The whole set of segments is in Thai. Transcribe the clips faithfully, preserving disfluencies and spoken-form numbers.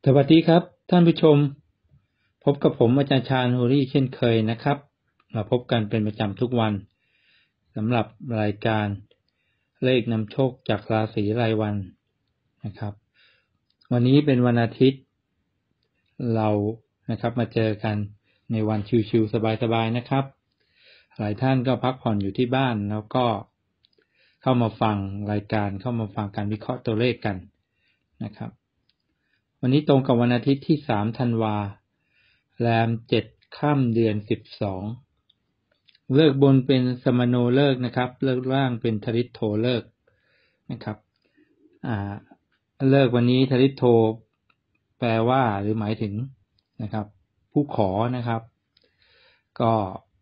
สวัสดีครับท่านผู้ชมพบกับผมอาจารย์ชาญโฮรี่เช่นเคยนะครับมาพบกันเป็นประจำทุกวันสำหรับรายการเลขนำโชคจากราศีรายวันนะครับวันนี้เป็นวันอาทิตย์เรานะครับมาเจอกันในวันชิวๆสบายๆนะครับหลายท่านก็พักผ่อนอยู่ที่บ้านแล้วก็เข้ามาฟังรายการเข้ามาฟังการวิเคราะห์ตัวเลขกันนะครับวันนี้ตรงกับวันอาทิตย์ที่สามธันวาแรมเจ็ดค่ำเดือนสิบสองเลิกบนเป็นสมโนเลิกนะครับเลิกล่างเป็นทริโทเลิกนะครับอ่าเลิกวันนี้ทริโทแปลว่าหรือหมายถึงนะครับผู้ขอนะครับก็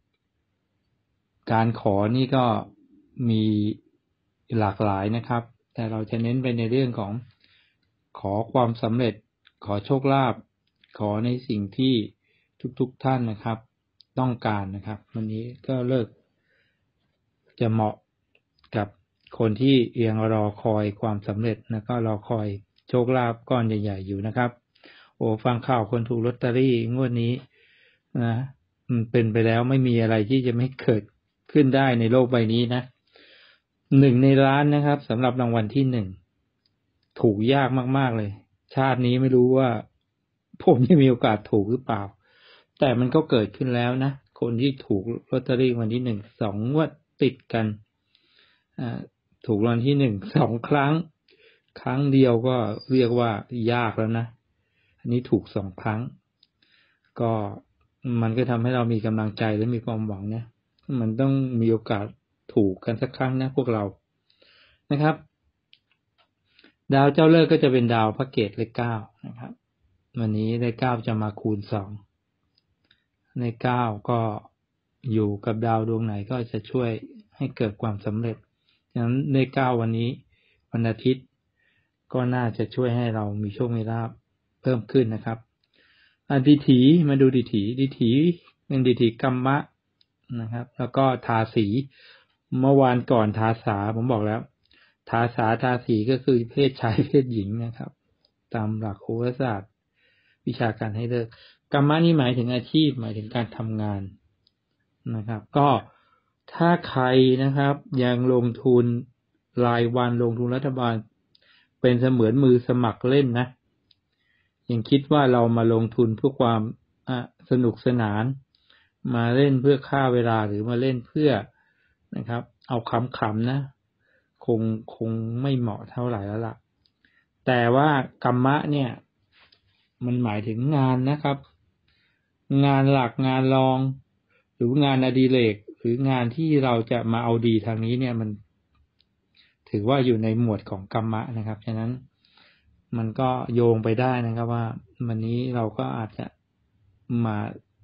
การขอนี่ก็มีหลากหลายนะครับแต่เราจะเน้นไปในเรื่องของขอความสำเร็จขอโชคลาภขอในสิ่งที่ทุกๆท่านนะครับต้องการนะครับวันนี้ก็เลิกจะเหมาะกับคนที่ยังรอคอยความสำเร็จแล้วก็รอคอยโชคลาภก้อนใหญ่ๆอยู่นะครับโอ้ฟังข่าวคนถูกลอตเตอรี่งวดนี้นะมันเป็นไปแล้วไม่มีอะไรที่จะไม่เกิดขึ้นได้ในโลกใบนี้นะหนึ่งในล้านนะครับสำหรับรางวัลที่หนึ่งถูกยากมากๆเลยชาตินี้ไม่รู้ว่าผมจะมีโอกาสถูกหรือเปล่าแต่มันก็เกิดขึ้นแล้วนะคนที่ถูกลอตเตอรี่วันที่หนึ่งสองงวดติดกันถูกรางวัลที่หนึ่งสองครั้งครั้งเดียวก็เรียกว่ายากแล้วนะอันนี้ถูกสองครั้งก็มันก็ทำให้เรามีกำลังใจและมีความหวังนะมันต้องมีโอกาสถูกกันสักครั้งนะพวกเรานะครับดาวเจ้าเลิกก็จะเป็นดาวพระเกตเลขเก้านะครับวันนี้เลขเก้าจะมาคูณสองเลขเก้าก็อยู่กับดาวดวงไหนก็จะช่วยให้เกิดความสำเร็จฉะนั้นเลขเก้าวันนี้วันอาทิตย์ก็น่าจะช่วยให้เรามีโชคมีลาภเพิ่มขึ้นนะครับดิถีมาดูดิถีดิถีเป็นดิถีกัมมะนะครับแล้วก็ทาสีเมื่อวานก่อนทาสาผมบอกแล้วทาสาทาสีก็คือเพศชายเพศหญิงนะครับตามหลักโหราศาสตร์วิชาการให้เลิกกัมมะนี่หมายถึงอาชีพหมายถึงการทำงานนะครับก็ถ้าใครนะครับยังลงทุนรายวันลงทุนรัฐบาลเป็นเสมือนมือสมัครเล่นนะยังคิดว่าเรามาลงทุนเพื่อความสนุกสนานมาเล่นเพื่อฆ่าเวลาหรือมาเล่นเพื่อนะครับเอาขำๆนะคงคงไม่เหมาะเท่าไหร่แล้วล่ะแต่ว่ากัมมะเนี่ยมันหมายถึงงานนะครับงานหลักงานรองหรืองานอดิเรกหรืองานที่เราจะมาเอาดีทางนี้เนี่ยมันถือว่าอยู่ในหมวดของกัมมะนะครับฉะนั้นมันก็โยงไปได้นะครับว่าวันนี้เราก็อาจจะมา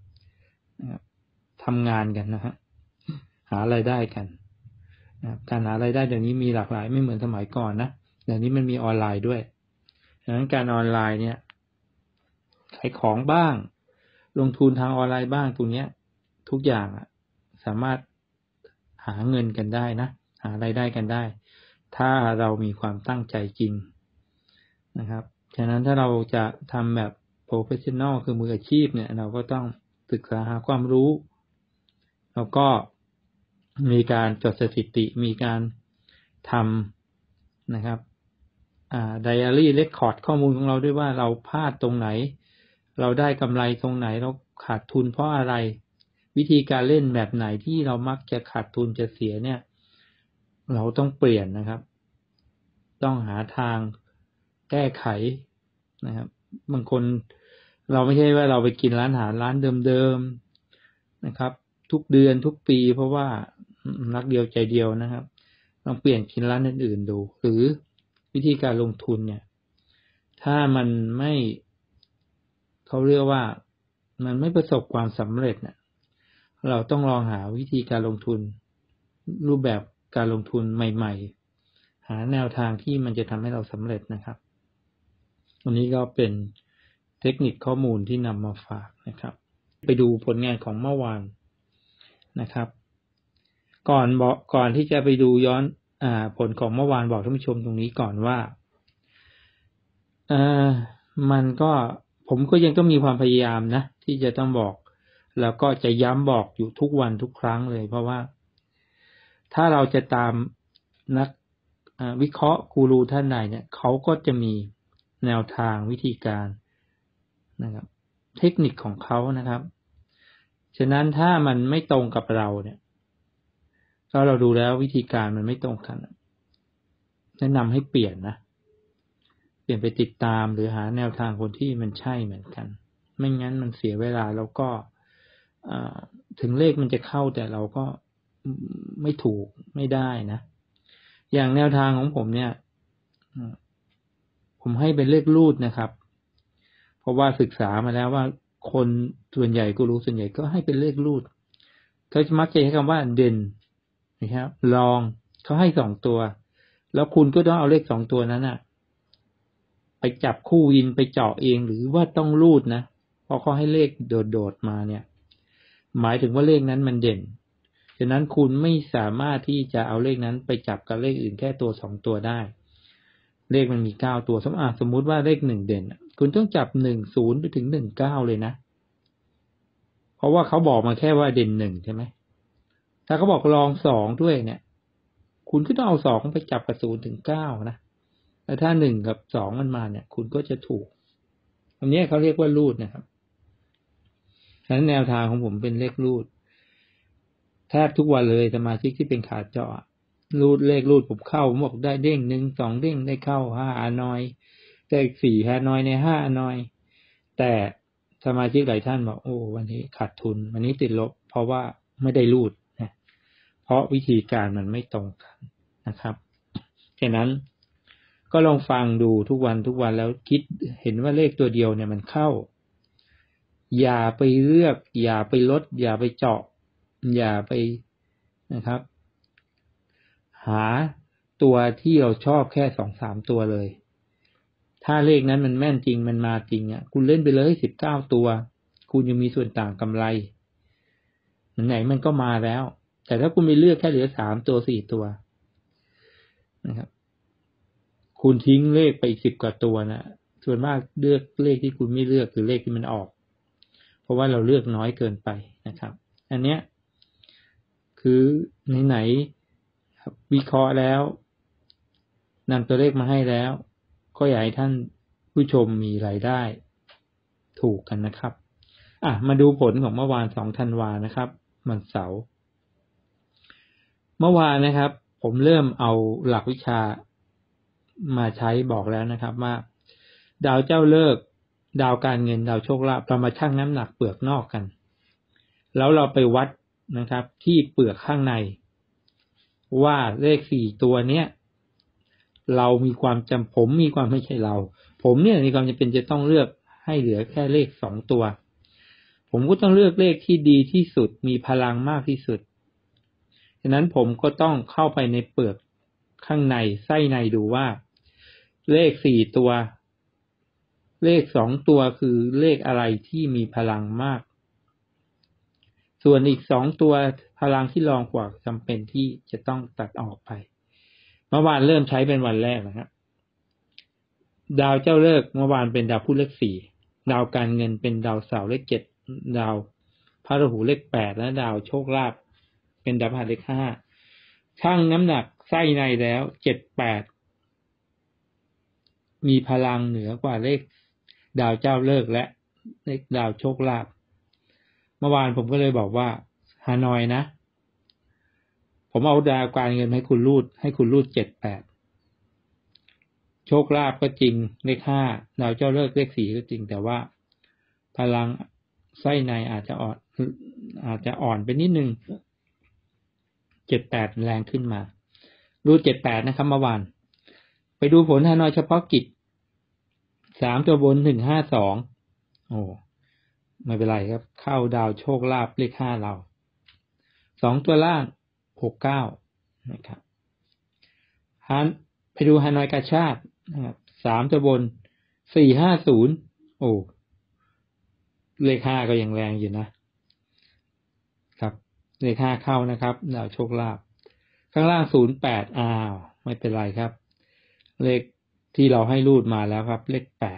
ทำงานกันนะฮะหารายได้กันนะการหารายได้เดี๋ยวนี้มีหลากหลายไม่เหมือนสมัยก่อนนะเดี๋ยวนี้มันมีออนไลน์ด้วยฉะนั้นการออนไลน์เนี่ยขายของบ้างลงทุนทางออนไลน์บ้างตรงเนี้ยทุกอย่างอ่ะสามารถหาเงินกันได้นะหารายได้กันได้ถ้าเรามีความตั้งใจจริงนะครับฉะนั้นถ้าเราจะทำแบบ professional คือมืออาชีพเนี่ยเราก็ต้องศึกษาหาความรู้แล้วก็มีการจดสถิติมีการทำนะครับอ่า diary record ข้อมูลของเราด้วยว่าเราพลาดตรงไหนเราได้กำไรตรงไหนเราขาดทุนเพราะอะไรวิธีการเล่นแบบไหนที่เรามักจะขาดทุนจะเสียเนี่ยเราต้องเปลี่ยนนะครับต้องหาทางแก้ไขนะครับบางคนเราไม่ใช่ว่าเราไปกินร้านอาหารร้านเดิมๆนะครับทุกเดือนทุกปีเพราะว่ารักเดียวใจเดียวนะครับลองเปลี่ยนกินร้านอื่นๆดูหรือวิธีการลงทุนเนี่ยถ้ามันไม่เขาเรียกว่ามันไม่ประสบความสำเร็จเนี่ยเราต้องลองหาวิธีการลงทุนรูปแบบการลงทุนใหม่ๆหาแนวทางที่มันจะทำให้เราสำเร็จนะครับวันนี้ก็เป็นเทคนิคข้อมูลที่นำมาฝากนะครับไปดูผลงานของเมื่อวานนะครับก่อนบอกก่อนที่จะไปดูย้อนอ่าผลของเมื่อวานบอกท่านผู้ชมตรงนี้ก่อนว่าอ่ามันก็ผมก็ยังต้องมีความพยายามนะที่จะต้องบอกแล้วก็จะย้ำบอกอยู่ทุกวันทุกครั้งเลยเพราะว่าถ้าเราจะตามนักวิเคราะห์กูรูท่านใดเนี่ยเขาก็จะมีแนวทางวิธีการนะครับเทคนิคของเขานะครับฉะนั้นถ้ามันไม่ตรงกับเราเนี่ยถ้าเราดูแล้ววิธีการมันไม่ตรงกันแนะนำให้เปลี่ยนนะเปลี่ยนไปติดตามหรือหาแนวทางคนที่มันใช่เหมือนกันไม่งั้นมันเสียเวลาแล้วก็ถึงเลขมันจะเข้าแต่เราก็ไม่ถูกไม่ได้นะอย่างแนวทางของผมเนี่ยผมให้เป็นเลขรูดนะครับเพราะว่าศึกษามาแล้วว่าคนส่วนใหญ่กูรู้ส่วนใหญ่ก็ให้เป็นเลขรูดเขามักจะใช้คำว่าเด่นนะครับลองเขาให้สองตัวแล้วคุณก็ต้องเอาเลขสองตัวนั้นน่ะไปจับคู่วินไปเจาะเองหรือว่าต้องรูดนะเพราะเขาให้เลขโดดๆมาเนี่ยหมายถึงว่าเลขนั้นมันเด่นฉะนั้นคุณไม่สามารถที่จะเอาเลขนั้นไปจับกับเลขอื่นแค่ตัวสองตัวได้เลขมันมีเก้าตัวสมมติสมมุติว่าเลขหนึ่งเด่นคุณต้องจับหนึ่งศูนย์ไปถึงหนึ่งเก้าเลยนะเพราะว่าเขาบอกมาแค่ว่าเด่นหนึ่งใช่ไหมถ้าเขาบอกลองสองด้วยเนี่ยคุณก็ต้องเอาสองไปจับกับศูนย์ถึงเก้านะแล้วถ้าหนึ่งกับสองมันมาเนี่ยคุณก็จะถูกอันนี้เขาเรียกว่ารูดนะครับฉะนั้นแนวทางของผมเป็นเลขรูดแทบทุกวันเลยสมาชิกที่เป็นขาเจาะรูดเลขรูดผมเข้าผมบอกได้เด้งหนึ่งสองเด้งได้เข้าห้าฮานอยได้สี่ฮานอยในห้าฮานอยแต่สมาชิกหลายท่านบอกโอ้วันนี้ขาดทุนวันนี้ติดลบเพราะว่าไม่ได้รูดนะเพราะวิธีการมันไม่ตรงกันนะครับฉะนั้นก็ลองฟังดูทุกวันทุกวันแล้วคิดเห็นว่าเลขตัวเดียวเนี่ยมันเข้าอย่าไปเลือกอย่าไปลดอย่าไปเจาะอย่าไปนะครับหาตัวที่เราชอบแค่สองสามตัวเลยถ้าเลขนั้นมันแม่นจริงมันมาจริงอ่ะคุณเล่นไปเลยสิบเก้าตัวคุณยังมีส่วนต่างกำไรไหนมันก็มาแล้วแต่ถ้าคุณไปเลือกแค่เหลือสามตัวสี่ตัวนะครับคุณทิ้งเลขไปสิบกว่าตัวนะส่วนมากเลือกเลขที่คุณไม่เลือกคือเลขที่มันออกเพราะว่าเราเลือกน้อยเกินไปนะครับอันเนี้ยคือไหนๆวิเคราะห์แล้วนำตัวเลขมาให้แล้วก็อยากให้ท่านผู้ชมมีรายได้ถูกกันนะครับอ่ะมาดูผลของเมื่อวานสองธันวานะครับวันเสาร์เมื่อวานนะครับผมเริ่มเอาหลักวิชามาใช้บอกแล้วนะครับว่าดาวเจ้าเลิกดาวการเงินดาวโชคลาภเรามาชั่งน้ำหนักเปลือกนอกกันแล้วเราไปวัดนะครับที่เปลือกข้างในว่าเลขสี่ตัวเนี้ยเรามีความจำผมมีความไม่ใช่เราผมเนี่ยมีความจำเป็นจะต้องเลือกให้เหลือแค่เลขสองตัวผมก็ต้องเลือกเลขที่ดีที่สุดมีพลังมากที่สุดฉะนั้นผมก็ต้องเข้าไปในเปลือกข้างในไส้ในดูว่าเลขสี่ตัวเลขสองตัวคือเลขอะไรที่มีพลังมากส่วนอีกสองตัวพลังที่รองกว่าจำเป็นที่จะต้องตัดออกไปเมื่อวานเริ่มใช้เป็นวันแรกนะครับดาวเจ้าเลิกเมื่อวานเป็นดาวพุธเลขสี่ดาวการเงินเป็นดาวเสาร์เลขเจ็ดดาวพฤหัสเลขแปดและดาวโชคลาภเป็นดาวพฤหัสเลขห้าชั่งน้ำหนักไส้ในแล้วเจ็ดแปดมีพลังเหนือกว่าเลขดาวเจ้าเลิกและเลขดาวโชคลาภเมื่อวานผมก็เลยบอกว่าฮานอยนะผมเอาดาวการเงินให้คุณรูดให้คุณรูดเจ็ดแปดโชคลาภก็จริงเลขห้าดาวเจ้าเลิกเลขสี่ก็จริงแต่ว่าพลังไส้ในอาจจะอ่อนอาจจะอ่อนไปนิดนึงเจ็ดแปดแรงขึ้นมารูดเจ็ดแปดนะครับเมื่อวานไปดูผลฮานอยเฉพาะกิจสามตัวบนหนึ่งห้าสองโอ้ไม่เป็นไรครับเข้าดาวโชคลาภเลขห้าเราสองตัวล่างหกเก้านะครับฮันไปดูฮานอยกาชาดนะครับสามตัวบนสี่ห้าศูนย์โอ้เลขห้าก็ยังแรงอยู่นะครับเลขห้าเข้านะครับดาวโชคลาภข้างล่างศูนย์แปดอ้าวไม่เป็นไรครับเลขที่เราให้รูดมาแล้วครับเลขแปด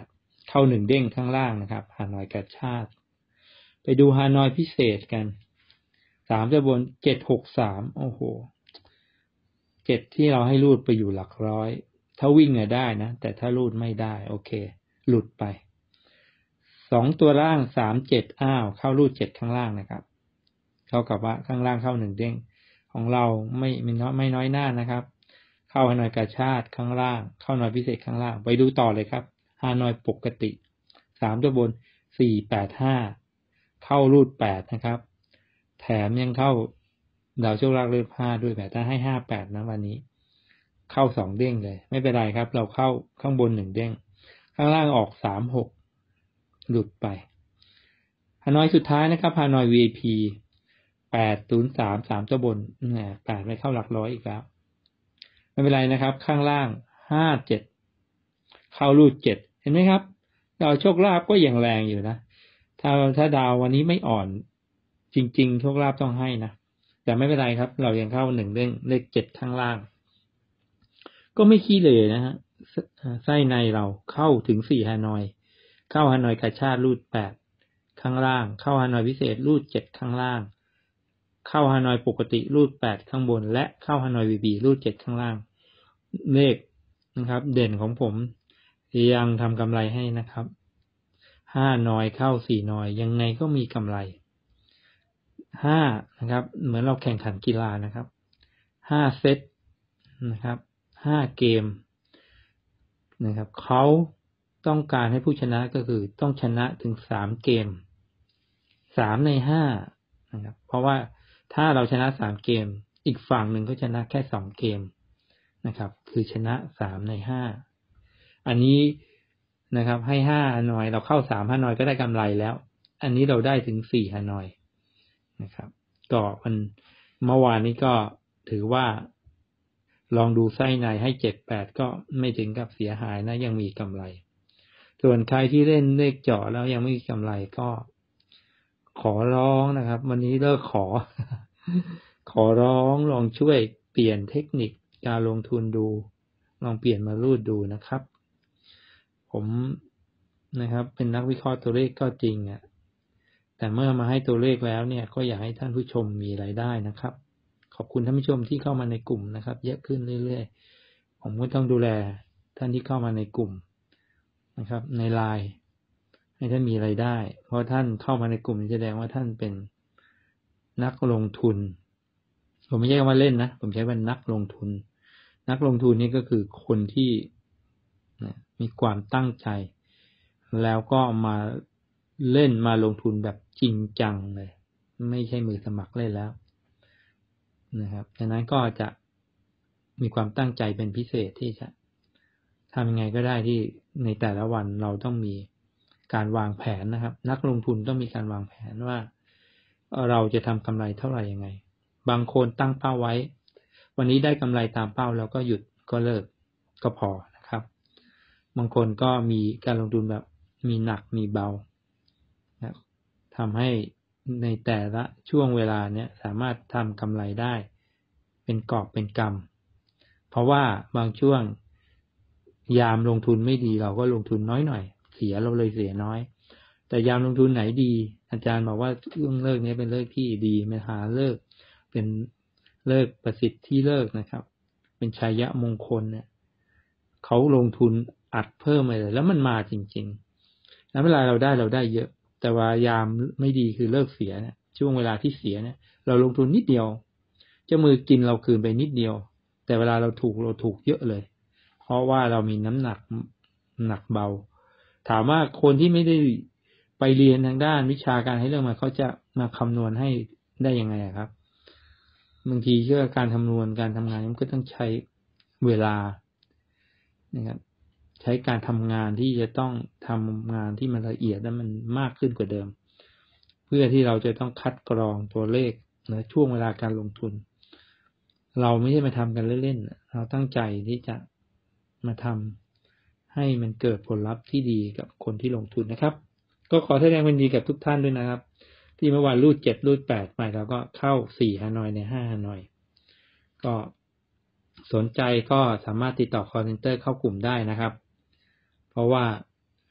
เข้าหนึ่งเด้งข้างล่างนะครับฮานอยกระชากไปดูฮานอยพิเศษกันสามจะบนเจ็ดหกสามโอ้โหเจ็ดที่เราให้รูดไปอยู่หลักร้อยถ้าวิ่งอะได้นะแต่ถ้ารูดไม่ได้โอเคหลุดไปสองตัวล่างสามเจ็ดอ้าวเข้ารูดเจ็ดข้างล่างนะครับเท่ากับว่าข้างล่างเข้าหนึ่งเด้งของเราไม่ไม่น้อยไม่น้อยหน้านะครับเข้าฮานอยกระชากข้างล่างเข้าฮานอยพิเศษข้างล่างไปดูต่อเลยครับฮานอยปกติสามตัวบนสี่แปดห้าเข้ารูดแปดนะครับแถมยังเข้าดาวโชคลาภเลือกห้าด้วยแบบถ้าให้ห้าแปดนะวันนี้เข้าสองเด้งเลยไม่เป็นไรครับเราเข้าข้างบนหนึ่งเด้งข้างล่างออกสามหกหลุดไปฮานอยสุดท้ายนะครับฮานอย วี ไอ พี แปดศูนย์สาม สามตัวบนเนี่ยแปดไม่เข้าหลักร้อยอีกแล้วไม่เป็นไรนะครับข้างล่างห้าเจ็ดเข้ารูดเจ็ดเห็นไหมครับดาวโชคลาภก็ยังแรงอยู่นะถ้าถ้าดาววันนี้ไม่อ่อนจริงๆโชคลาภต้องให้นะแต่ไม่เป็นไรครับเรายังเข้าหนึ่งเด้งเลขเจ็ดข้างล่างก็ไม่ขี้เลยนะฮะไส้ในเราเข้าถึงสี่ฮานอยเข้าฮานอยกระชากรูดแปดข้างล่างเข้าฮานอยพิเศษรูดเจ็ดข้างล่างเข้าฮานอยปกติรูดแปดข้างบนและเข้าฮานอย วี บี รูดเจ็ดข้างล่างเลขนะครับเด่นของผมยังทำกำไรให้นะครับห้านอยเข้าสี่นอยยังไงก็มีกำไรห้านะครับเหมือนเราแข่งขันกีฬานะครับห้าเซตนะครับห้าเกมนะครับเขาต้องการให้ผู้ชนะก็คือต้องชนะถึงสามเกมสามในห้านะครับเพราะว่าถ้าเราชนะสามเกมอีกฝั่งหนึ่งก็ชนะแค่สองเกมนะครับคือชนะสามในห้าอันนี้นะครับให้ห้าฮานอยเราเข้าสามฮานอยก็ได้กำไรแล้วอันนี้เราได้ถึงสี่ฮานอยนะครับก็มันเมื่อวานนี้ก็ถือว่าลองดูไส้ในให้เจ็ดแปดก็ไม่ถึงกับเสียหายนะยังมีกำไรส่วนใครที่เล่นเลขเจาะแล้วยังไม่มีกำไรก็ขอร้องนะครับวันนี้เลิกขอ ขอร้องลองช่วยเปลี่ยนเทคนิคการลงทุนดูลองเปลี่ยนมารูดดูนะครับผมนะครับเป็นนักวิเคราะห์ตัวเลขก็จริงอ่ะแต่เมื่อมาให้ตัวเลขแล้วเนี่ยก็อยากให้ท่านผู้ชมมีรายได้นะครับขอบคุณท่านผู้ชมที่เข้ามาในกลุ่มนะครับเยอะขึ้นเรื่อยๆผมก็ต้องดูแลท่านที่เข้ามาในกลุ่มนะครับในไลน์ให้ท่านมีรายได้เพราะท่านเข้ามาในกลุ่มแสดงว่าท่านเป็นนักลงทุนผมไม่ใช่คำว่าเล่นนะผมใช้ว่านักลงทุนนักลงทุนนี่ก็คือคนที่มีความตั้งใจแล้วก็มาเล่นมาลงทุนแบบจริงจังเลยไม่ใช่มือสมัครเล่นแล้วนะครับดังนั้นก็จะมีความตั้งใจเป็นพิเศษที่จะทำยังไงก็ได้ที่ในแต่ละวันเราต้องมีการวางแผนนะครับนักลงทุนต้องมีการวางแผนว่าเราจะทำกำไรเท่าไหร่ยังไงบางคนตั้งเป้าไว้วันนี้ได้กำไรตามเป้าแล้วก็หยุดก็เลิกก็พอนะครับบางคนก็มีการลงทุนแบบมีหนักมีเบานะทำให้ในแต่ละช่วงเวลาเนี้ยสามารถทำกำไรได้เป็นกอบเป็นกำเพราะว่าบางช่วงยามลงทุนไม่ดีเราก็ลงทุนน้อยหน่อยเสียเราเลยเสียน้อยแต่ยามลงทุนไหนดีอาจารย์บอกว่าเรื่องเลิกนี้เป็นเลิกที่ดีไม่หาเลิกเป็นเลิกประสิทธิ์ที่เลิกนะครับเป็นชัยมงคลเนี่ยเขาลงทุนอัดเพิ่มไปเลยแล้วมันมาจริงๆแล้วเวลาเราได้เราได้เยอะแต่ว่ายามไม่ดีคือเลิกเสียเนี่ยช่วงเวลาที่เสียเนี่ยเราลงทุนนิดเดียวเจ้ามือกินเราคืนไปนิดเดียวแต่เวลาเราถูกเราถูกเยอะเลยเพราะว่าเรามีน้ำหนักหนักเบาถามว่าคนที่ไม่ได้ไปเรียนทางด้านวิชาการให้เรื่องมาเขาจะมาคำนวณให้ได้ยังไงครับบางทีเชื่อการคำนวณการทำงานมันก็ต้องใช้เวลานะครับใช้การทำงานที่จะต้องทำงานที่มันละเอียดและมันมากขึ้นกว่าเดิมเพื่อที่เราจะต้องคัดกรองตัวเลขในช่วงเวลาการลงทุนเราไม่ใช่มาทำกันเล่นๆเราตั้งใจที่จะมาทำให้มันเกิดผลลัพธ์ที่ดีกับคนที่ลงทุนนะครับก็ขอแสดงความดีกับทุกท่านด้วยนะครับที่เมื่อวานรูดเจ็ดรูดแปดไปแล้วก็เข้าสี่ฮานอยในห้าฮานอยก็สนใจก็สามารถติดต่อ call center เข้ากลุ่มได้นะครับเพราะว่าก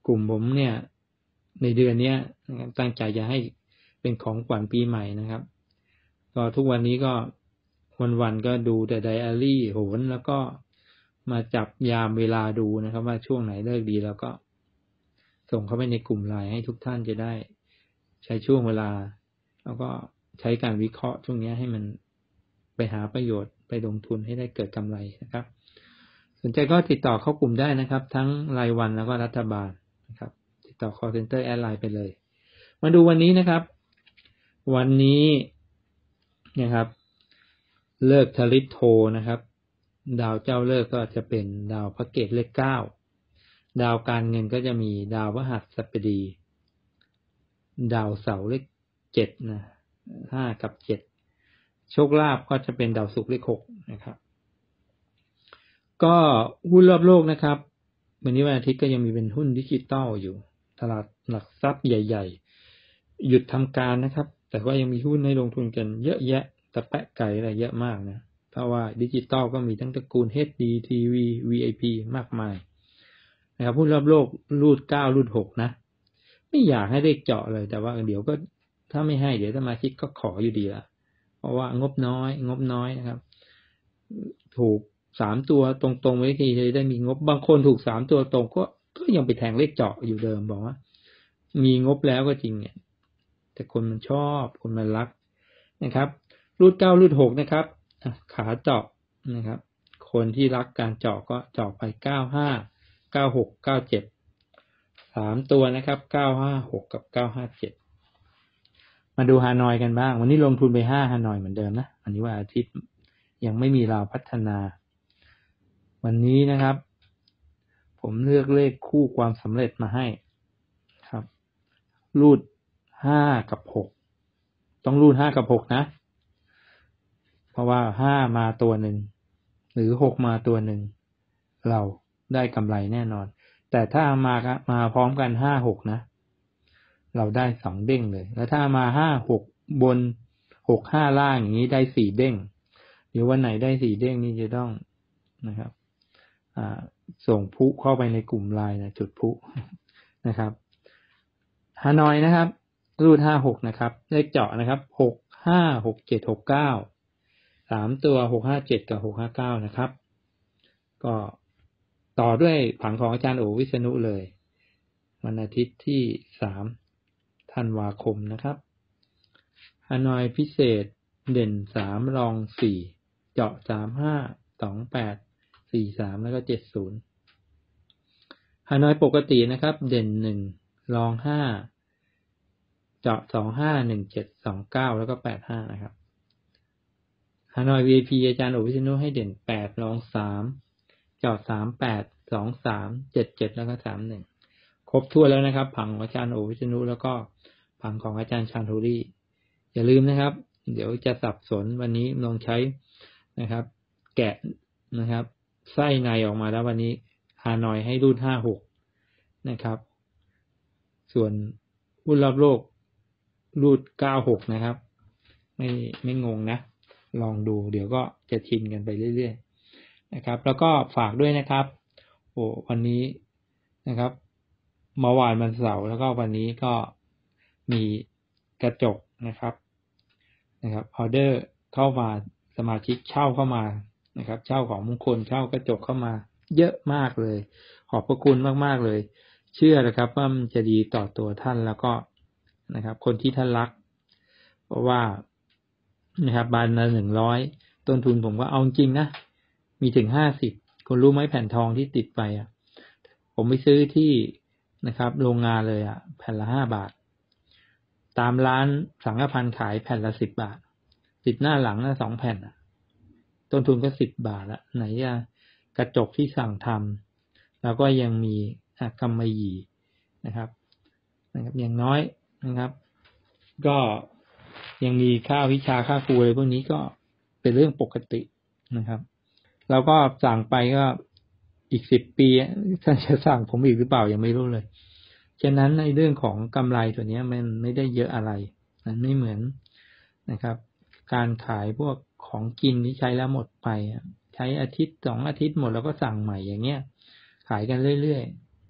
กลุ่มผมเนี่ยในเดือนนี้นะครับตั้งใจจะให้เป็นของขวัญปีใหม่นะครับก็ทุกวันนี้ก็วันๆก็ดูแต่ไดอารี่โหนแล้วก็มาจับยามเวลาดูนะครับว่าช่วงไหนเลิกดีแล้วก็ส่งเข้าไปในกลุ่มไลน์ให้ทุกท่านจะได้ใช้ช่วงเวลาแล้วก็ใช้การวิเคราะห์ช่วงนี้ให้มันไปหาประโยชน์ไปลงทุนให้ได้เกิดกำไรนะครับสนใจก็ติดต่อเข้ากลุ่มได้นะครับทั้งรายวันแล้วก็รัฐบาลนะครับติดต่อ call center แอดไลน์ไปเลยมาดูวันนี้นะครับวันนี้นะครับเลิกทริปโทนะครับดาวเจ้าเลิกก็จะเป็นดาวพระเกตเลขเก้าดาวการเงินก็จะมีดาวพฤหัสบดีดาวเสาร์เลขเจ็ดนะห้ากับเจ็ดโชคลาภก็จะเป็นดาวศุกร์เลขหกนะครับก็หุ้นรอบโลกนะครับวันนี้วันอาทิตย์ก็ยังมีเป็นหุ้นดิจิตอลอยู่ตลาดหลักทรัพย์ใหญ่ๆหยุดทำการนะครับแต่ว่ายังมีหุ้นให้ลงทุนกันเยอะแยะตะแปะไก่อะไรเยอะมากนะเพราะว่าดิจิตอลก็มีทั้งตระกูล เอช ดี ที วี วี ไอ พี มากมายนะครับหุ้นรอบโลกรูดเก้ารูดหกนะไม่อยากให้เลขเจาะเลยแต่ว่าเดี๋ยวก็ถ้าไม่ให้เดี๋ยวสมาชิกก็ขออยู่ดีละเพราะว่างบน้อยงบน้อยนะครับถูกสามตัวตรงๆไว้ทีเลยได้มีงบบางคนถูกสามตัวตรงก็ก็ยังไปแทงเลขเจาะอยู่เดิมบอกว่ามีงบแล้วก็จริงเนี่ยแต่คนมันชอบคนมันรักนะครับรูดเก้ารูดหกนะครับขาเจาะนะครับคนที่รักการเจาะก็เจาะไปเก้าห้าเก้าหกเก้าเจ็ดสามตัวนะครับเก้าห้าหกกับเก้าห้าเจ็ดมาดูฮานอยกันบ้างวันนี้ลงทุนไปห้าฮานอยเหมือนเดิมนะวันนี้วันอาทิตย์ยังไม่มีราวพัฒนาวันนี้นะครับผมเลือกเลขคู่ความสำเร็จมาให้ครับรูดห้ากับหกต้องรูดห้ากับหกนะเพราะว่าห้ามาตัวหนึ่งหรือหกมาตัวหนึ่งเราได้กำไรแน่นอนแต่ถ้ามามาพร้อมกันห้าหกนะเราได้สองเด้งเลยแล้วถ้ามาห้าหกบนหกห้าล่างอย่างนี้ได้สี่เด้งเดี๋ยววันไหนได้สี่เด้งนี่จะต้องนะครับอ่าส่งพุเข้าไปในกลุ่มไลน์นะจุดพุนะครับฮานอยนะครับรูดห้าหกนะครับเลขเจาะนะครับหกห้าหกเจ็ดหกเก้าสามตัวหกห้าเจ็ดกับหกห้าเก้านะครับก็ต่อด้วยผังของอาจารย์โอวิษณุเลยวันอาทิตย์ที่สามธันวาคมนะครับฮานอยพิเศษเด่นสามรองสี่เจาะสามห้าสองแปดสี่สามแล้วก็เจ็ดศูนย์ฮานอยปกตินะครับเด่นหนึ่งรองห้าเจาะสองห้าหนึ่งเจ็ดสองเก้าแล้วก็แปดห้านะครับฮานอย วี ไอ พี อาจารย์โอวิษณุให้เด่นแปดรองสามเจาะสามแปดสองสามเจ็ดเจ็ดแล้วก็สามหนึ่งครบถ้วนแล้วนะครับผังของอาจารย์โอวิษณุแล้วก็ผังของอาจารย์ชาญโทรี่อย่าลืมนะครับเดี๋ยวจะสับสนวันนี้ลองใช้นะครับแกะนะครับไส้ในออกมาแล้ววันนี้ฮานอยให้รูดห้าหกนะครับส่วนหุ้นรอบโลกรูดเก้าหกนะครับไม่ไม่งงนะลองดูเดี๋ยวก็จะชินกันไปเรื่อยๆนะครับแล้วก็ฝากด้วยนะครับโอ้วันนี้นะครับเมื่อวานวันเสาร์แล้วก็วันนี้ก็มีกระจกนะครับนะครับออเดอร์เข้ามาสมาชิกเช่าเข้ามานะครับเช่าของมงคลเช่ากระจกเข้ามาเยอะมากเลยขอบพระคุณมากๆเลยเชื่อนะครับว่ามันจะดีต่อตัวท่านแล้วก็นะครับคนที่ท่านรักเพราะว่านะครับบานละหนึ่งร้อยต้นทุนผมก็เอาจริงนะมีถึงห้าสิบคุณรู้ไหมแผ่นทองที่ติดไปอ่ะผมไปซื้อที่นะครับโรงงานเลยอ่ะแผ่นละห้าบาทตามร้านสังฆพันธ์ขายแผ่นละสิบบาทติดหน้าหลังละสองแผ่นอ่ะต้นทุนก็สิบบาทละไหนจะกระจกที่สั่งทำแล้วก็ยังมีกำมะหยี่นะครับนะครับอย่างน้อยนะครับก็ยังมีค่าวิชาค่าครูอะไรพวกนี้ก็เป็นเรื่องปกตินะครับแล้วก็สั่งไปก็อีกสิบปีท่านจะสั่งผมอีกหรือเปล่ายังไม่รู้เลยฉะนั้นในเรื่องของกำไรตัวนี้มันไม่ได้เยอะอะไรมันไม่เหมือนนะครับการขายพวกของกินที่ใช้แล้วหมดไปใช้อาทิตย์สองอาทิตย์หมดแล้วก็สั่งใหม่อย่างเงี้ยขายกันเรื่อย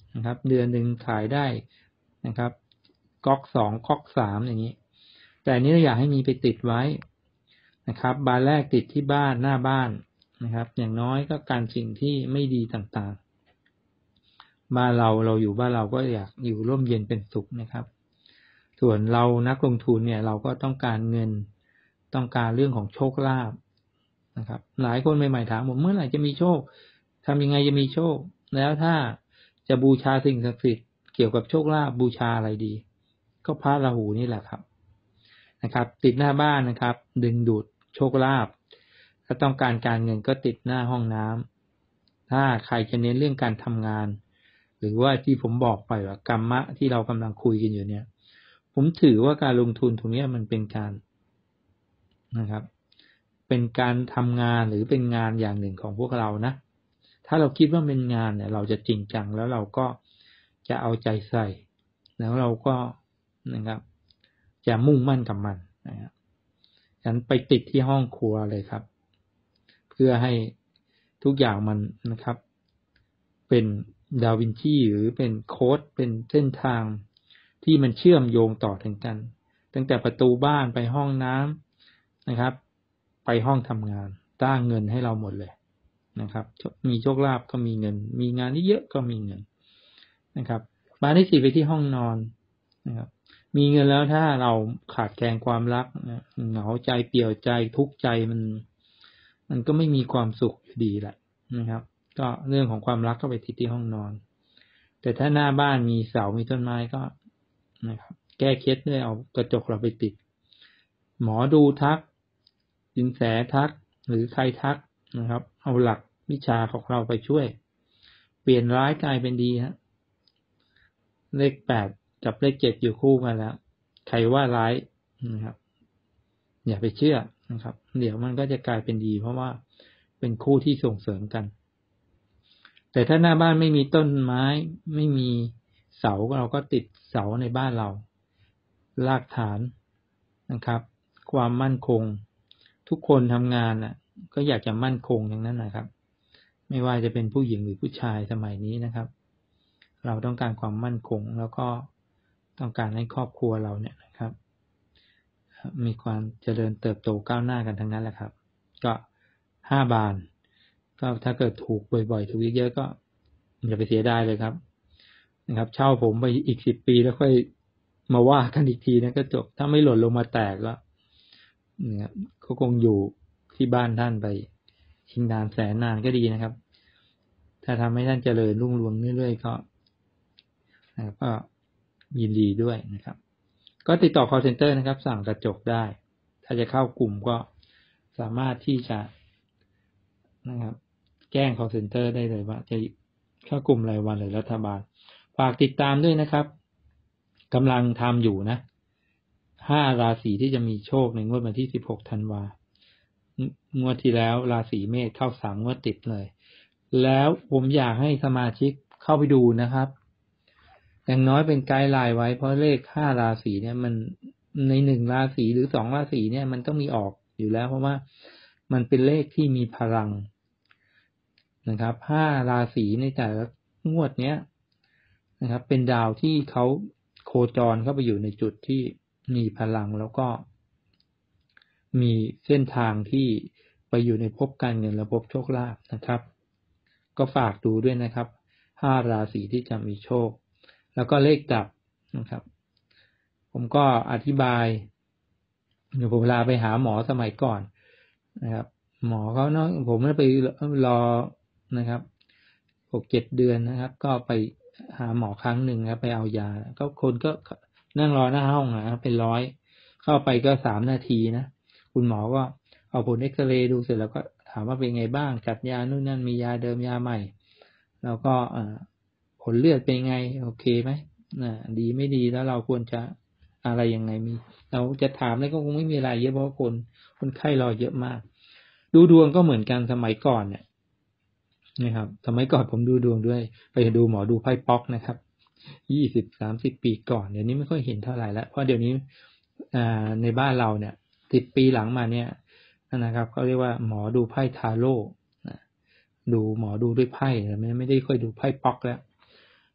นะครับเดือนหนึ่งขายได้นะครับก๊อกสองก๊อกสามอย่างนี้แต่อันนี้เราอยากให้มีไปติดไว้นะครับบานแรกติดที่บ้านหน้าบ้านนะครับอย่างน้อยก็การสิ่งที่ไม่ดีต่างๆบ้านเราเราอยู่บ้านเราก็อยากอยู่ร่มเย็นเป็นสุขนะครับส่วนเรานักลงทุนเนี่ยเราก็ต้องการเงินต้องการเรื่องของโชคลาภนะครับหลายคนใหม่ๆถามผมเมื่อไหร่จะมีโชคทำยังไงจะมีโชคแล้วถ้าจะบูชาสิ่งศักดิ์สิทธิ์เกี่ยวกับโชคลาภบูชาอะไรดีก็พระราหูนี่แหละครับนะครับติดหน้าบ้านนะครับดึงดูดโชคลาภถ้าต้องการการเงินก็ติดหน้าห้องน้ำถ้าใครจะเน้นเรื่องการทำงานหรือว่าที่ผมบอกไปว่ากรรมะที่เรากำลังคุยกันอยู่เนี่ยผมถือว่าการลงทุนตรงนี้มันเป็นการนะครับเป็นการทำงานหรือเป็นงานอย่างหนึ่งของพวกเรานะถ้าเราคิดว่าเป็นงานเนี่ยเราจะจริงจังแล้วเราก็จะเอาใจใส่แล้วเราก็นะครับจะมุ่งมั่นกับมันนะครับฉะนั้นไปติดที่ห้องครัวเลยครับเพื่อให้ทุกอย่างมันนะครับเป็นดาวินชีหรือเป็นโค้ดเป็นเส้นทางที่มันเชื่อมโยงต่อถึงกันตั้งแต่ประตูบ้านไปห้องน้ำนะครับไปห้องทำงานสร้างเงินให้เราหมดเลยนะครับมีโชคลาภก็มีเงินมีงานที่เยอะก็มีเงินนะครับบานที่สี่ไปที่ห้องนอนนะครับมีเงินแล้วถ้าเราขาดแคลนความรักเหงาใจเปลี่ยวใจทุกข์ใจมันมันก็ไม่มีความสุขดีแหละนะครับก็เรื่องของความรักก็ไปติดที่ห้องนอนแต่ถ้าหน้าบ้านมีเสามีต้นไม้ก็นะครับแก้เคล็ดด้วยเอากระจกเราไปติดหมอดูทักสินแสทักหรือใครทักนะครับเอาหลักวิชาของเราไปช่วยเปลี่ยนร้ายกลายเป็นดีฮะเลขแปดกับเลขเจ็ดอยู่คู่กันแล้วใครว่าร้ายนะครับอย่าไปเชื่อนะครับเดี๋ยวมันก็จะกลายเป็นดีเพราะว่าเป็นคู่ที่ส่งเสริมกันแต่ถ้าหน้าบ้านไม่มีต้นไม้ไม่มีเสาเราก็ติดเสาในบ้านเรารากฐานนะครับความมั่นคงทุกคนทำงานน่ะก็อยากจะมั่นคงอย่างนั้นนะครับไม่ว่าจะเป็นผู้หญิงหรือผู้ชายสมัยนี้นะครับเราต้องการความมั่นคงแล้วก็ต้องการให้ครอบครัวเราเนี่ยนะครับมีความเจริญเติบโตก้าวหน้ากันทั้งนั้นแหละครับก็ห้าบานก็ถ้าเกิดถูกบ่อยๆถูกเยอะๆก็อย่าไปเสียดายเลยครับนะครับเช่าผมไปอีกสิบปีแล้วค่อยมาว่ากันอีกทีนะก็จบถ้าไม่หล่นลงมาแตกแล้วเนี่ยเขาคงอยู่ที่บ้านท่านไปชิงนานแสนนานก็ดีนะครับถ้าทำให้ท่านเจริญรุ่งเรืองเรื่อยๆก็นะครับก็ยินดีด้วยนะครับก็ติดต่อ call center นะครับสั่งกระจกได้ถ้าจะเข้ากลุ่มก็สามารถที่จะนะครับแจ้ง call center ได้เลยว่าจะเข้ากลุ่มรายวันหรือรัฐบาลฝากติดตามด้วยนะครับกำลังทำอยู่นะห้าราศีที่จะมีโชคในงวดวันที่สิบหกธันวางวดที่แล้วราศีเมษเข้าสามงวดติดเลยแล้วผมอยากให้สมาชิกเข้าไปดูนะครับอย่างน้อยเป็นไกด์ไลน์ไว้เพราะเลขห้าราศีเนี่ยมันในหนึ่งราศีหรือสองราศีเนี่ยมันต้องมีออกอยู่แล้วเพราะว่ามันเป็นเลขที่มีพลังนะครับห้าราศีในแต่ละงวดเนี้ยนะครับเป็นดาวที่เขาโคจรเข้าไปอยู่ในจุดที่มีพลังแล้วก็มีเส้นทางที่ไปอยู่ในภพการเงินและภพโชคลาภนะครับก็ฝากดูด้วยนะครับห้าราศีที่จะมีโชคแล้วก็เลขดับนะครับผมก็อธิบายเดี๋ยวผมเวลาไปหาหมอสมัยก่อนนะครับหมอเขาเนาะผมไม่ไปรอนะครับหกเจ็ดเดือนนะครับก็ไปหาหมอครั้งหนึ่งครับไปเอายาก็คนก็นั่งรอหน้าห้องนะเป็นร้อยเข้าไปก็สามนาทีนะคุณหมอก็เอาผลเอ็กซเรย์ดูเสร็จแล้วก็ถามว่าเป็นไงบ้างจัดยานู่นนั่นมียาเดิมยาใหม่แล้วก็ผลเลือดเป็นไงโอเคไหมนะดีไม่ดีแล้วเราควรจะอะไรยังไงมีเราจะถามแล้วก็คงไม่มีอะไรเยอะเพราะคนคนไข้รอเยอะมากดูดวงก็เหมือนกันสมัยก่อนเนี่ยนะครับสมัยก่อนผมดูดวงด้วยไปดูหมอดูไพ่ป๊อกนะครับยี่สิบสามสิบปีก่อนเดี๋ยวนี้ไม่ค่อยเห็นเท่าไหร่แล้วเพราะเดี๋ยวนี้ในบ้านเราเนี่ยสิบปีหลังมาเนี่ยนะครับเขาเรียกว่าหมอดูไพ่ทาโร่ดูหมอดูด้วยไพ่ไม่ไม่ได้ค่อยดูไพ่ป๊อกแล้ว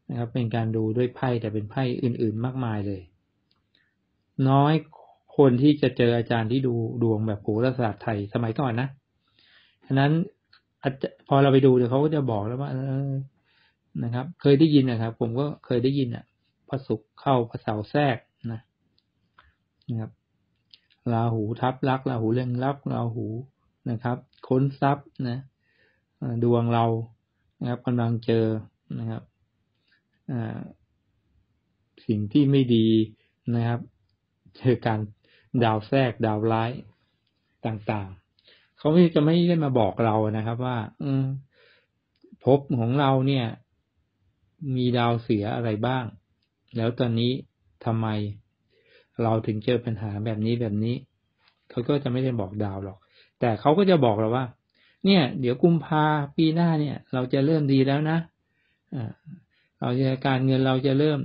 นะครับเป็นการดูด้วยไพ่แต่เป็นไพ่อื่นๆมากมายเลยน้อยคนที่จะเจออาจารย์ที่ดูดวงแบบโหราศาสตร์ไทยสมัยก่อนนะฉะนั้นพอเราไปดูเดี๋ยวเขาก็จะบอกแล้วว่าเออนะครับเคยได้ยินนะครับผมก็เคยได้ยินอ่ะพระศุกร์เข้าพระเสาร์แทรกนะนะครับราหูทับลักราหูเล็งลับราหูนะครับค้นทรัพย์นะดวงเรานะครับกำลังเจอนะครับสิ่งที่ไม่ดีนะครับเจอการดาวแทรกดาวร้ายต่างๆเขาไม่จะไม่ได้มาบอกเรานะครับว่าอืมภพของเราเนี่ยมีดาวเสียอะไรบ้างแล้วตอนนี้ทำไมเราถึงเจอปัญหาแบบนี้แบบนี้เขาก็จะไม่ได้บอกดาวหรอกแต่เขาก็จะบอกเราว่าเนี่ยเดี๋ยวกุมภาปีหน้าเนี่ยเราจะเริ่มดีแล้วนะอ่าเราจะการเงินเราจะเริ่ม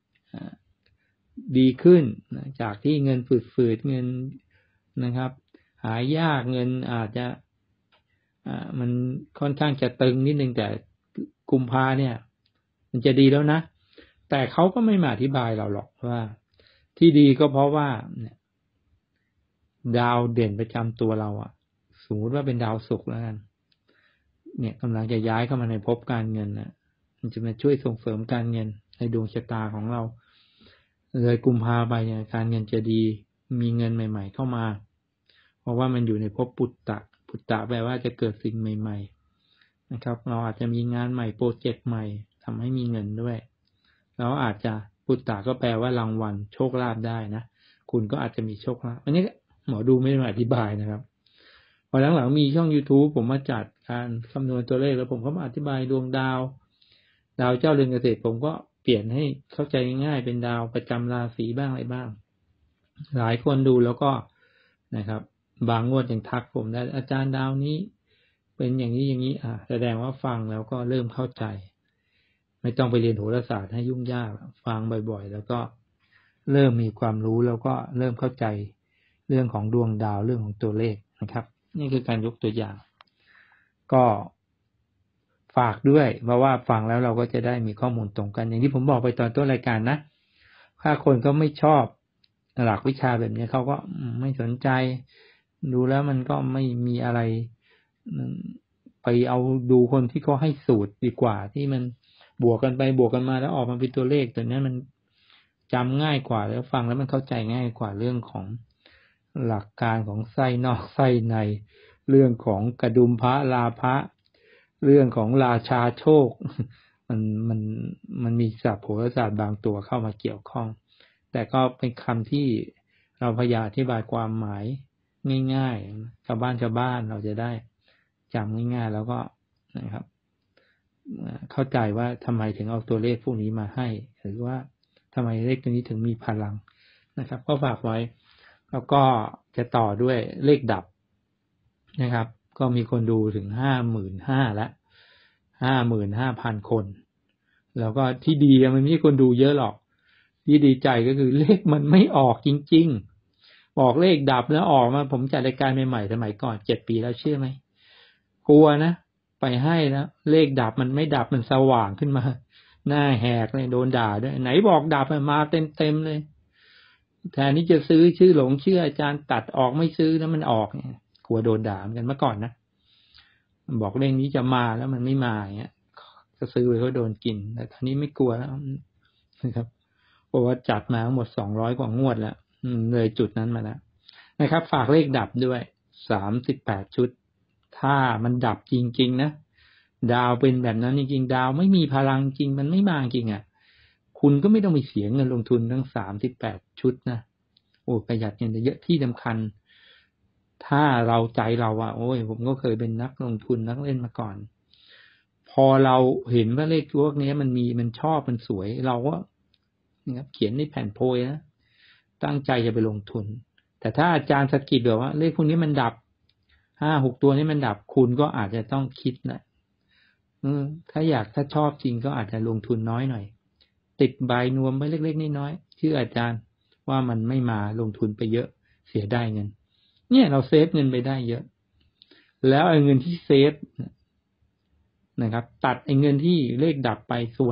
ดีขึ้นจากที่เงินฝืดๆเงินนะครับหายากเงินอาจจะอ่ามันค่อนข้างจะตึงนิดนึงแต่กุมภาเนี่ยมันจะดีแล้วนะแต่เขาก็ไม่มาอธิบายเราหรอกว่าที่ดีก็เพราะว่าเนี่ยดาวเด่นประจำตัวเราอ่ะสมมติว่าเป็นดาวศุกร์แล้วกันเนี่ยกำลังจะย้ายเข้ามาในภพการเงินนะมันจะมาช่วยส่งเสริมการเงินในดวงชะตาของเราเลยกุมภาไปเนี่ยการเงินจะดีมีเงินใหม่ๆเข้ามาเพราะว่ามันอยู่ในภพปุตตะปุตตะแปลว่าจะเกิดสิ่งใหม่ๆนะครับเราอาจจะมีงานใหม่โปรเจกต์ใหม่ทำให้มีเงินด้วยแล้วอาจจะปุตตะก็แปลว่ารางวัลโชคลาภได้นะคุณก็อาจจะมีโชคลาภอันนี้หมอดูไม่ได้มาอธิบายนะครับพอหลังๆมีช่อง YouTube ผมมาจัดการคำนวณตัวเลขแล้วผมก็มาอธิบายดวงดาวดาวเจ้าเรือนเกษตรผมก็เปลี่ยนให้เข้าใจง่ายๆเป็นดาวประจำราศีบ้างอะไรบ้างหลายคนดูแล้วก็นะครับบางงวดยังทักผมได้อาจารย์ดาวนี้เป็นอย่างนี้อย่างนี้อ่ะแสดงว่าฟังแล้วก็เริ่มเข้าใจไม่ต้องไปเรียนโหราศาสตร์ให้ยุ่งยากฟังบ่อยๆแล้วก็เริ่มมีความรู้แล้วก็เริ่มเข้าใจเรื่องของดวงดาวเรื่องของตัวเลขนะครับนี่คือการยกตัวอย่างก็ฝากด้วยเพราะว่าฟังแล้วเราก็จะได้มีข้อมูลตรงกันอย่างที่ผมบอกไปตอนต้นรายการนะถ้าคนก็ไม่ชอบหลักวิชาแบบนี้เขาก็ไม่สนใจดูแล้วมันก็ไม่มีอะไรไปเอาดูคนที่เขาให้สูตรดีกว่าที่มันบวกกันไปบวกกันมาแล้วออกมาเป็นตัวเลขตัวนี้มันจำง่ายกว่าแล้วฟังแล้วมันเข้าใจง่ายกว่าเรื่องของหลักการของไส้นอกไส้ในเรื่องของกระดุมพระลาภะเรื่องของราชาโชคมันมันมันมีศัพท์โหราศาสตร์บางตัวเข้ามาเกี่ยวข้องแต่ก็เป็นคำที่เราพยายามอธิบายความหมายง่ายๆชาวบ้านชาวบ้านเราจะได้จำง่ายๆแล้วก็นะครับเข้าใจว่าทำไมถึงเอาตัวเลขพวกนี้มาให้หรือว่าทำไมเลขตัวนี้ถึงมีพลังนะครับก็ฝากไว้แล้วก็จะต่อด้วยเลขดับนะครับก็มีคนดูถึงห้าหมื่นห้าแล้วห้าหมื่นห้าพันคนแล้วก็ที่ดีมันไม่ใช่คนดูเยอะหรอกที่ดีใจก็คือเลขมันไม่ออกจริงๆบอกเลขดับแล้วออกมาผมจัดรายการใหม่ๆสมัยก่อนเจ็ดปีแล้วเชื่อไหมกลัวนะไปให้นะเลขดับมันไม่ดับมันสว่างขึ้นมาหน้าแหกเลยโดนด่าด้วยไหนบอกดับมาเต็มๆเลยแทนที่จะซื้อชื่อหลงชื่ออาจารย์ตัดออกไม่ซื้อแล้วมันออกเนี่ยกลัวโดนด่าเหมือนกันเมื่อก่อนนะบอกเลขนี้จะมาแล้วมันไม่มาอย่างเงี้ยก็ซื้อไปก็โดนกินแต่ตอนนี้ไม่กลัวแล้วนะครับเพราะว่าจัดมาทั้งหมดสองร้อยกว่างวดแล้วเลยจุดนั้นมาแล้วนะครับฝากเลขดับด้วยสามสิบแปดชุดถ้ามันดับจริงๆนะดาวเป็นแบบนั้นจริงๆดาวไม่มีพลังจริงมันไม่มาจริงอ่ะคุณก็ไม่ต้องไปเสียเงินลงทุนทั้งสามสิบแปดชุดนะโอ้ประหยัดเงินเยอะที่สำคัญถ้าเราใจเราอ่ะโอ้ยผมก็เคยเป็นนักลงทุนนักเล่นมาก่อนพอเราเห็นว่าเลขพวกนี้มันมีมันชอบมันสวยเราก็นะครับเขียนในแผ่นโพยนะตั้งใจจะไปลงทุนแต่ถ้าอาจารย์สะกิดบอกว่าเลขพวกนี้มันดับห้าหกตัวนี้มันดับคุณก็อาจจะต้องคิดนะเออถ้าอยากถ้าชอบจริงก็อาจจะลงทุนน้อยหน่อยติดใบนวมไปเล็กๆน้อยๆชื่ออาจารย์ว่ามันไม่มาลงทุนไปเยอะเสียได้เงินเนี่ยเราเซฟเงินไปได้เยอะแล้วไอ้เงินที่เซฟนะครับตัดไอ้เงินที่เลขดับไปส่วนหนึ่ง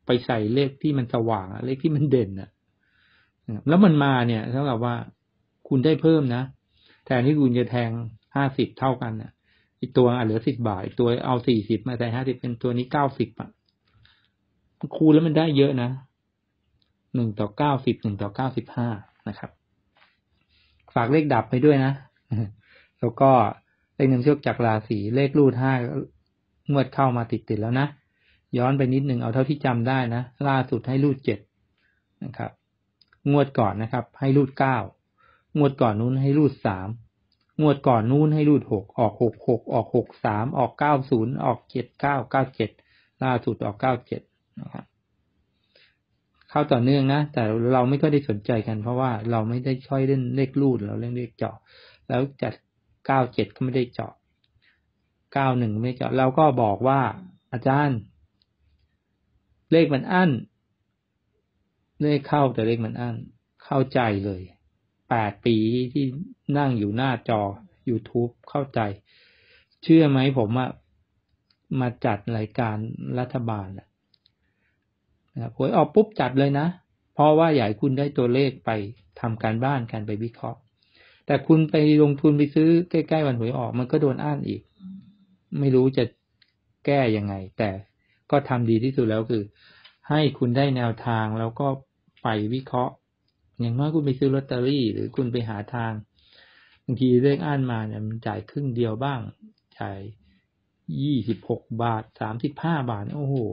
ไปใส่เลขที่มันสว่างเลขที่มันเด่นอ่ะแล้วมันมาเนี่ยเท่ากับว่าคุณได้เพิ่มนะแทนที่คุณจะแทงห้าสิบเท่ากันน่ะอีกตัวเหลือสิบบาทอีกตัวเอาสี่สิบมาใส่ห้าสิบเป็นตัวนี้เก้าสิบอ่ะคูณแล้วมันได้เยอะนะหนึ่งต่อเก้าสิบหนึ่งต่อเก้าสิบห้านะครับฝากเลขดับไปด้วยนะแล้วก็เลขนำโชคจากราศีเลขรูดห้างวดเข้ามาติดๆแล้วนะย้อนไปนิดหนึ่งเอาเท่าที่จำได้นะล่าสุดให้รูดเจ็ดนะครับงวดก่อนนะครับให้รูดเก้างวดก่อนนู้นให้รูดสามงวดก่อนนู้นให้รูดหกออกหกหกออกหกสามออกเก้าศูนย์ออกเจ็ดเก้าเก้าเจ็ดล่าสุดออกเก้าเจ็ดนะครับเข้าต่อเนื่องนะแต่เราไม่ค่อยได้สนใจกันเพราะว่าเราไม่ได้ค่อยเล่นเลขรูดเราเล่นเลขเจาะแล้วจัดเก้าเจ็ดก็ไม่ได้เจาะเก้าหนึ่งไม่เจาะเราก็บอกว่าอาจารย์เลขมันอั้นเลขเข้าแต่เลขมันอั้นเข้าใจเลยแปดปีที่นั่งอยู่หน้าจอ YouTube เข้าใจเชื่อไหมผมอะมาจัดรายการรัฐบาลนะครับหวยออกปุ๊บจัดเลยนะเพราะว่าอยากให้คุณได้ตัวเลขไปทำการบ้านการไปวิเคราะห์แต่คุณไปลงทุนไปซื้อใกล้ๆวันหวยออกมันก็โดนอ้านอีกไม่รู้จะแก้ยังไงแต่ก็ทำดีที่สุดแล้วคือให้คุณได้แนวทางแล้วก็ไปวิเคราะห์อย่างน้อยคุณไปซื้อลอตเตอรี่หรือคุณไปหาทางบางทีเลขอ้านมาเนี่ยมันจ่ายครึ่งเดียวบ้างจ่ายยี่สิบหกบาทสามสิบห้าบาทโอ้โห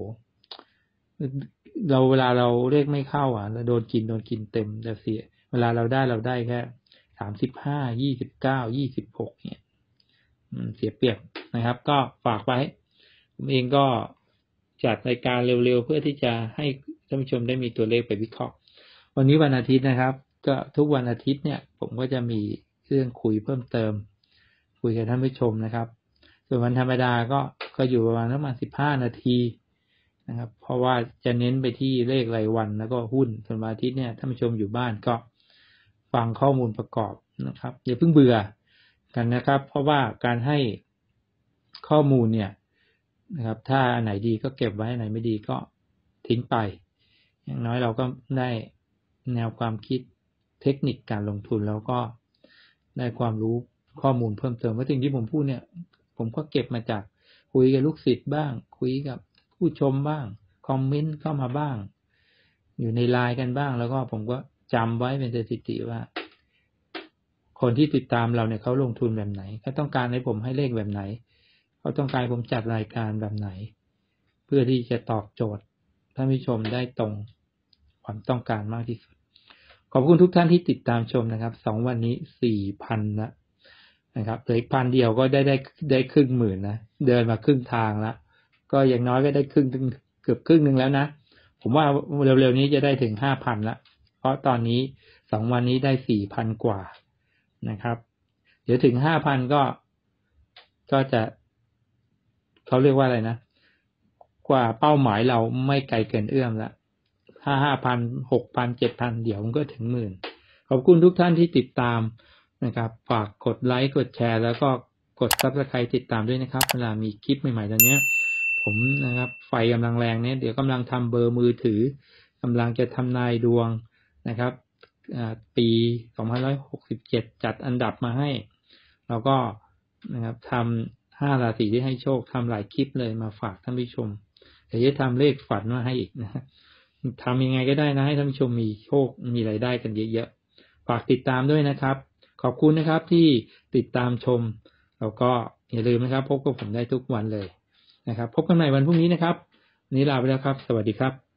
เราเวลาเราเลขไม่เข้าอ่ะเราโดนกินโดนกินเต็มแต่เสียเวลาเราได้เราได้แค่สามสิบห้ายี่สิบเก้ายี่สิบหกเนี่ยมันเสียเปรียบนะครับก็ฝากไว้ผมเองก็จัดรายการเร็วๆเพื่อที่จะให้ท่านผู้ชมได้มีตัวเลขไปวิเคราะห์วันนี้วันอาทิตย์นะครับก็ทุกวันอาทิตย์เนี่ยผมก็จะมีเรื่องคุยเพิ่มเติมคุยกับท่านผู้ชมนะครับส่วนวันธรรมดาก็ก็อยู่ประมาณประมาณสิบห้านาทีนะครับเพราะว่าจะเน้นไปที่เลขรายวันแล้วก็หุ้นส่วนวันอาทิตย์เนี่ยท่านผู้ชมอยู่บ้านก็ฟังข้อมูลประกอบนะครับอย่าเพิ่งเบื่อกันนะครับเพราะว่าการให้ข้อมูลเนี่ยนะครับถ้าอันไหนดีก็เก็บไว้อันไหนไม่ดีก็ทิ้งไปอย่างน้อยเราก็ได้แนวความคิดเทคนิคการลงทุนแล้วก็ได้ความรู้ข้อมูลเพิ่มเติมว่าสิ่งที่ผมพูดเนี่ยผมก็เก็บมาจากคุยกับลูกศิษย์บ้างคุยกับผู้ชมบ้างคอมเมนต์เข้ามาบ้างอยู่ในไลน์กันบ้างแล้วก็ผมก็จำไว้เป็นสถิติว่าคนที่ติดตามเราเนี่ยเขาลงทุนแบบไหนเขาต้องการให้ผมให้เลขแบบไหนเขาต้องการผมจัดรายการแบบไหนเพื่อที่จะตอบโจทย์ท่านผู้ชมได้ตรงความต้องการมากที่สุดขอบคุณทุกท่านที่ติดตามชมนะครับสองวันนี้ สี่พัน นะนะครับเหลืออีกพันเดียวก็ได้ได้ได้ครึ่งหมื่นนะเดินมาครึ่งทางแล้วก็อย่างน้อยก็ได้ครึ่งเกือบครึ่งนึงแล้วนะผมว่าเร็วๆนี้จะได้ถึง ห้าพัน ละเพราะตอนนี้สองวันนี้ได้ สี่พัน กว่านะครับเดี๋ยวถึง ห้าพัน ก็ก็จะเขาเรียกว่าอะไรนะกว่าเป้าหมายเราไม่ไกลเกินเอื้อมละห้า ห้าพัน หกพัน เจ็ดพัน เดี๋ยวมันก็ถึงหมื่นขอบคุณทุกท่านที่ติดตามนะครับฝากกดไลค์กดแชร์แล้วก็กด Subscribe ติดตามด้วยนะครับเวลามีคลิปใหม่ๆตอนนี้ผมนะครับไฟกำลังแรงเนี่ยเดี๋ยวกำลังทำเบอร์มือถือกำลังจะทำนายดวงนะครับปีสองพันห้าร้อยหกสิบเจ็ดจัดอันดับมาให้แล้วก็นะครับทำห้าราศีที่ให้โชคทำหลายคลิปเลยมาฝากท่านผู้ชมเดี๋ยวจะทำเลขฝันมาให้อีกนะทำยังไงก็ได้นะให้ท่านผู้ชมมีโชคมีรายได้กันเยอะๆฝากติดตามด้วยนะครับขอบคุณนะครับที่ติดตามชมแล้วก็อย่าลืมนะครับพบกับผมได้ทุกวันเลยนะครับพบกันใหม่วันพรุ่งนี้นะครับวันนี้ลาไปแล้วครับสวัสดีครับ